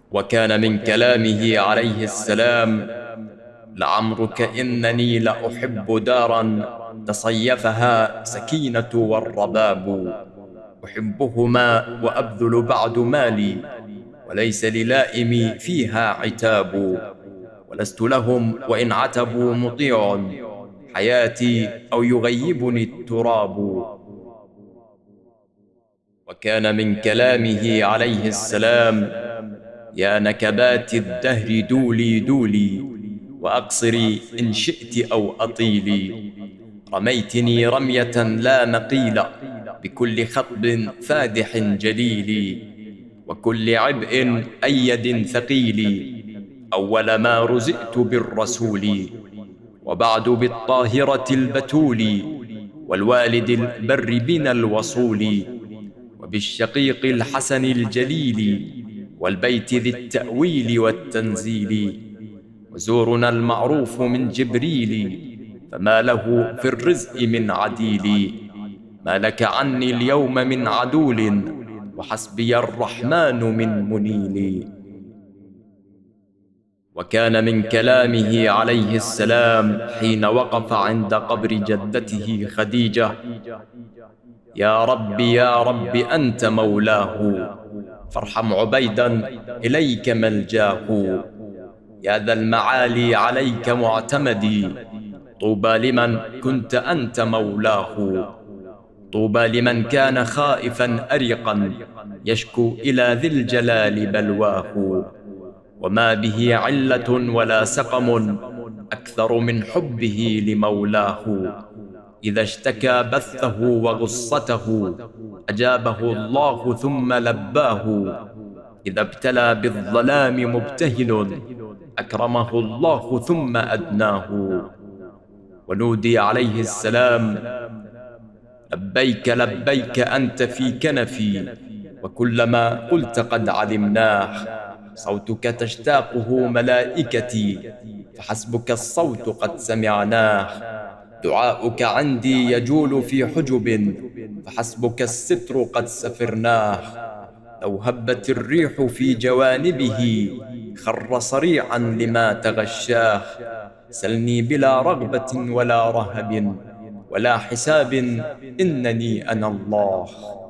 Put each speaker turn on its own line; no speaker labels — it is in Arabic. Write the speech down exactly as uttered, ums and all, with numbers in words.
وكان من كلامه عليه السلام: لعمرك إنني لأحب دارا تصيفها سكينة والرباب، أحبهما وأبذل بعد مالي، وليس للائمي فيها عتاب، ولست لهم وإن عتبوا مطيع، حياتي أو يغيبني التراب. وكان من كلامه عليه السلام: يا نكبات الدهر دولي دولي، وأقصري إن شئت أو أطيلي، رميتني رمية لا نقيل، بكل خطب فادح جليل، وكل عبء أيد ثقيل، أول ما رزقت بالرسول، وبعد بالطاهرة البتول، والوالد البر بنا الوصول، وبالشقيق الحسن الجليل، والبيت ذي التأويل والتنزيل، وزورنا المعروف من جبريل، فما له في الرزق من عديل، ما لك عني اليوم من عدول، وحسبي الرحمن من منيل. وكان من كلامه عليه السلام حين وقف عند قبر جدته خديجة: يا رب يا رب أنت مولاه، فارحم عبيدا إليك ملجاه، يا ذا المعالي عليك معتمدي، طوبى لمن كنت أنت مولاه، طوبى لمن كان خائفا أرقا، يشكو إلى ذي الجلال بلواه، وما به علة ولا سقم أكثر من حبه لمولاه، إذا اشتكى بثه وغصته أجابه الله ثم لباه، إذا ابتلى بالظلام مبتهل أكرمه الله ثم أدناه. ونودي عليه السلام: لبيك لبيك أنت في كنفي، وكلما قلت قد علمناه، صوتك تشتاقه ملائكتي، فحسبك الصوت قد سمعناه، دعاؤك عندي يجول في حجب، فحسبك الستر قد سفرناه، لو هبت الريح في جوانبه خر صريعا لما تغشاه، سلني بلا رغبة ولا رهب ولا حساب، إنني أنا الله.